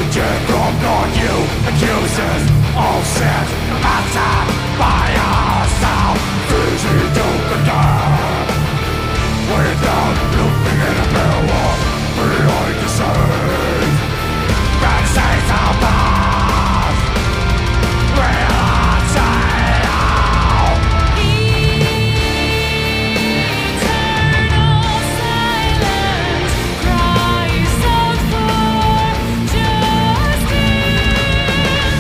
from not you accuses all sin matter by ourselves. Easy to condemn without looking in a mirror behind the scenes. That says our past reality. Eternal silence cries out for justice.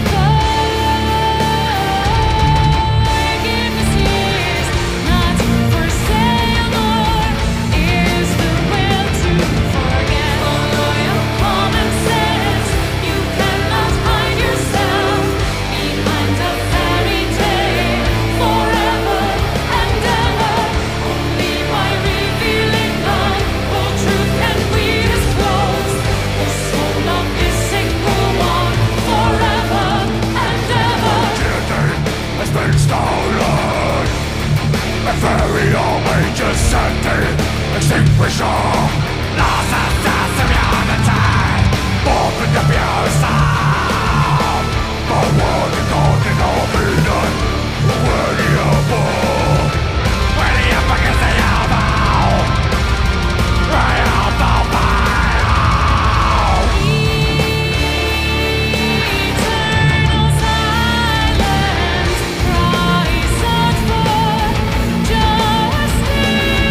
Forgiveness is not for sale, nor is the will to forget. Follow your common sense. You cannot hide yourself behind a fairy tale forever and ever. Only by revealing the whole truth can we disclose the soul of this single one forever and ever. Duty has been stolen. A very old ages scented extinguisher. Lost a sense of unity. Born with the pure sound. The world is golden open. Ready above. Ready up against the elbow. Right out the fire. Eternal silence cries out for justice.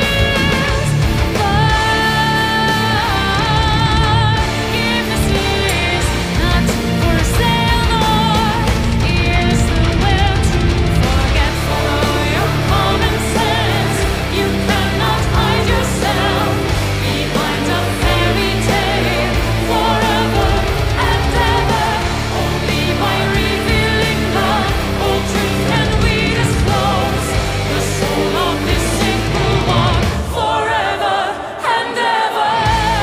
Forgiveness is not for sale, nor is the will to forget. Follow your common sense. You cannot hide yourself behind a fairy tale forever and ever. Only by revealing the whole truth can we disclose the soul of this single one forever and ever.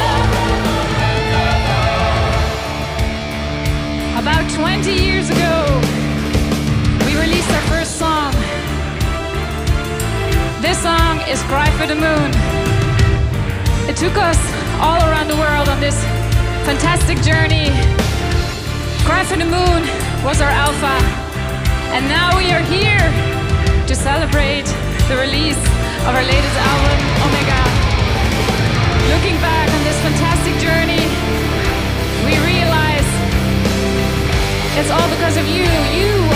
About 20 years ago, we released our first song. This song is Cry for the Moon. It took us all around the world on this fantastic journey. Cry for the Moon was our alpha, and now we are here to celebrate the release of our latest album, Omega. Looking back on this fantastic journey, we realize it's all because of you. You